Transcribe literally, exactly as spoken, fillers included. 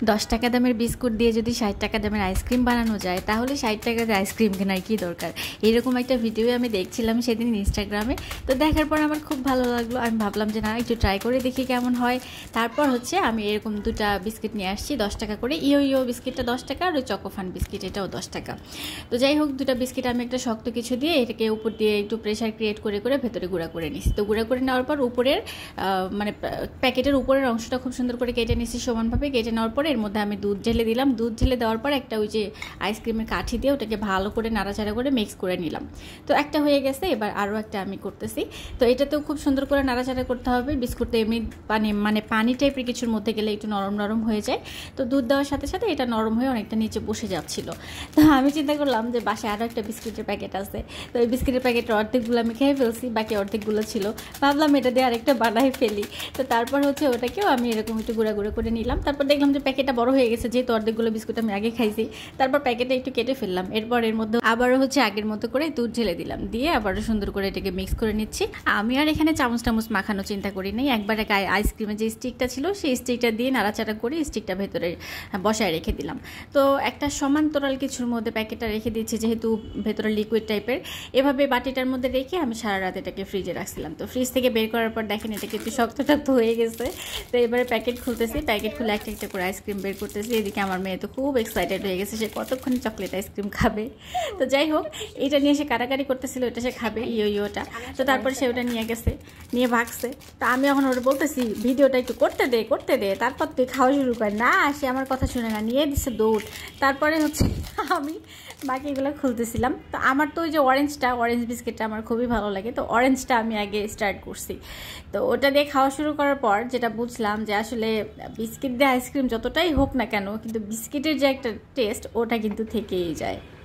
দশ টাকা দামের বিস্কুট দিয়ে যদি ষাট টাকা দামের আইসক্রিম বানানো যায় তাহলে ষাট টাকার আইসক্রিম কেনার কী দরকার। এরকম একটা ভিডিও আমি দেখছিলাম সেদিন ইনস্টাগ্রামে। তো দেখার পর আমার খুব ভালো লাগলো। আমি ভাবলাম যে না, একটু ট্রাই করে দেখি কেমন হয়। তারপর হচ্ছে আমি এরকম দুটা বিস্কিট নিয়ে আসছি দশ টাকা করে। ইয়ো ইয়ো বিস্কিটটা দশ টাকা আর ওই চকোফান বিস্কিট এটাও দশ টাকা। তো যাই হোক, দুটা বিস্কিট আমি একটা শক্ত কিছু দিয়ে এটাকে উপর দিয়ে একটু প্রেশার ক্রিয়েট করে করে ভেতরে গুঁড়া করে নিছি। তো গুঁড়া করে নেওয়ার পর উপরের মানে প্যাকেটের উপরের অংশটা খুব সুন্দর করে কেটে নিছি সমানভাবে। কেটে নেওয়ার পরে এর মধ্যে আমি দুধ ঢেলে দিলাম। দুধ ঢেলে দেওয়ার পর একটা ওই যে আইসক্রিমের কাঠি দিয়ে ওটাকে ভালো করে নাড়াচাড়া করে মিক্স করে নিলাম। তো একটা হয়ে গেছে, এবার আরও একটা আমি করতেছি। তো এটাতেও খুব সুন্দর করে নাড়াচাড়া করতে হবে। বিস্কুটটা এমনি পানি মানে পানি টাইপের কিছুর মধ্যে গেলে একটু নরম নরম হয়ে যায়। তো দুধ দেওয়ার সাথে সাথে এটা নরম হয়ে অনেকটা নিচে বসে যাচ্ছিল। তো আমি চিন্তা করলাম যে বাসায় আরও একটা বিস্কুটের প্যাকেট আছে। তো এই বিস্কুটের প্যাকেটের অর্ধেকগুলো আমি খেয়ে ফেলছি, বাকি অর্ধেকগুলো ছিল। ভাবলাম এটা দিয়ে আরেকটা বানাই ফেলি। তো তারপর হচ্ছে ওটাকেও আমি এরকম একটু গুঁড়া গুঁড়ো করে নিলাম। তারপর দেখলাম যে প্যাকেটটা বড় হয়ে গেছে, যেহেতু অর্ধেকগুলো বিস্কুট আমি আগে খাইছি। তারপর প্যাকেটটা একটু কেটে ফেললাম। এরপর এর মধ্যে আবারও হচ্ছে আগের মতো করে দুধ ঢেলে দিলাম, দিয়ে আবারও সুন্দর করে এটাকে মিক্স করে নিচ্ছি। আমি আর এখানে চামচ টামচ মাখানো চিন্তা করি নাই, একবারে গায়ে আইসক্রিমের যে স্টিকটা ছিল সেই স্টিকটা দিয়ে নাড়াচাড়া করে স্টিকটা ভেতরে বসায় রেখে দিলাম। তো একটা সমান্তরাল কিছুর মধ্যে প্যাকেটটা রেখে দিচ্ছি, যেহেতু ভেতরে লিকুইড টাইপের। এভাবে বাটিটার মধ্যে রেখে আমি সারা রাত এটাকে ফ্রিজে রাখছিলাম। তো ফ্রিজ থেকে বের করার পর দেখেন এটা কিন্তু শক্ত শক্ত হয়ে গেছে। তো এবারে প্যাকেট খুলতেছি, প্যাকেট খুলে একটা একটা করে আইসক্রিম বের করতেছি। এদিকে আমার মেয়ে তো খুব এক্সাইটেড হয়ে গেছে, সে কতক্ষণ চকলেট আইসক্রিম খাবে। তো যাই হোক, এটা নিয়ে সে কারাকারি করতেছিল, এটা সে খাবে ইয়ো ইয়োটা। তো তারপর সে ওটা নিয়ে গেছে, নিয়ে ভাগছে। তো আমি এখন ওটা বলতেছি ভিডিওটা একটু করতে দে করতে দে তারপর তুই খাওয়া শুরু কর। না, সে আমার কথা শুনে না, নিয়ে দিচ্ছে দৌড়। তারপরে হচ্ছে আমি বাকিগুলো খুলতেছিলাম। তো আমার তো ওই যে অরেঞ্জটা অরেঞ্জ বিস্কিটটা আমার খুবই ভালো লাগে। তো অরেঞ্জটা আমি আগে স্টার্ট করছি। তো ওটা দিয়ে খাওয়া শুরু করার পর যেটা বুঝলাম যে আসলে বিস্কিট দিয়ে আইসক্রিম যতটাই হোক না কেন, কিন্তু বিস্কিটের যে একটা টেস্ট ওটা কিন্তু থেকেই যায়।